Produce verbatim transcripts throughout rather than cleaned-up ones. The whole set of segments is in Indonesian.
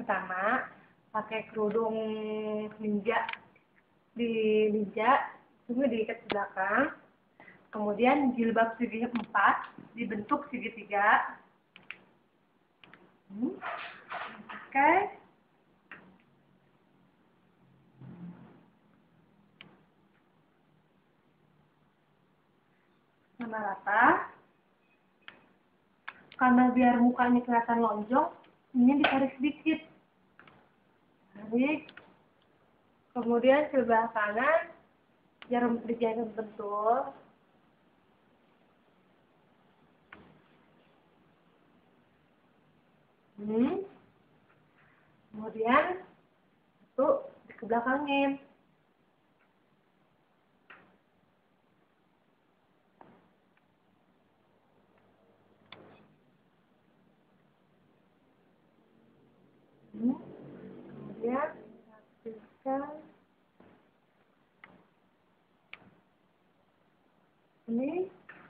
pertama pakai kerudung ninja di ninja, cuma diikat ke belakang. Kemudian jilbab segi empat dibentuk segitiga. Hmm. Oke. Okay. Sama rata. Karena biar mukanya kelihatan lonjong, ini ditarik sedikit. Tarik. Kemudian sebelah kanan jarum dijarum bentul. Hmm. Kemudian itu dikebelakangin. Hmm. Kemudian rapikan ini,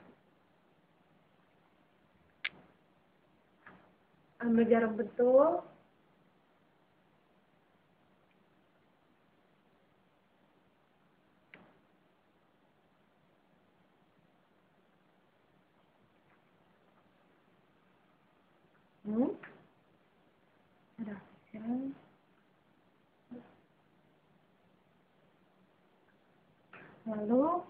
ambil jarum bentul. Hmm. Rapikan. Lalu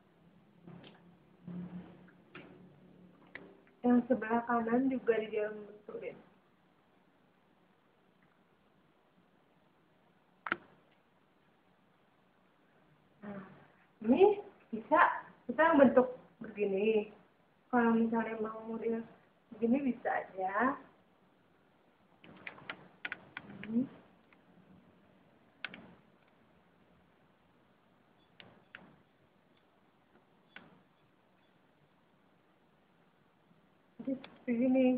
yang sebelah kanan juga di jarum bentulin. Nah, ini bisa kita bentuk begini. Kalau misalnya mau dia begini bisa aja. Hmm. Jadi seperti ini.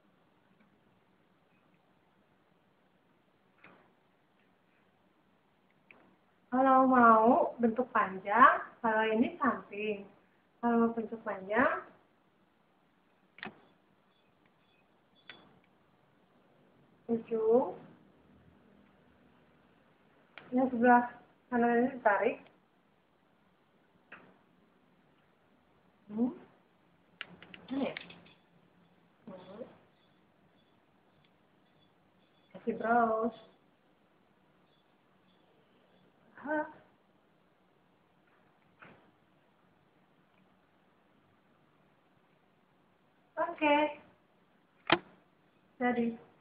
Kalau mau bentuk panjang, kalau ini samping. Kalau mau bentuk panjang, ujung. Yang sebelah kanan ini tarik. Hmm. Ini ya. Hmm. Kasih browse. Hah. Oke. Okay. Jadi.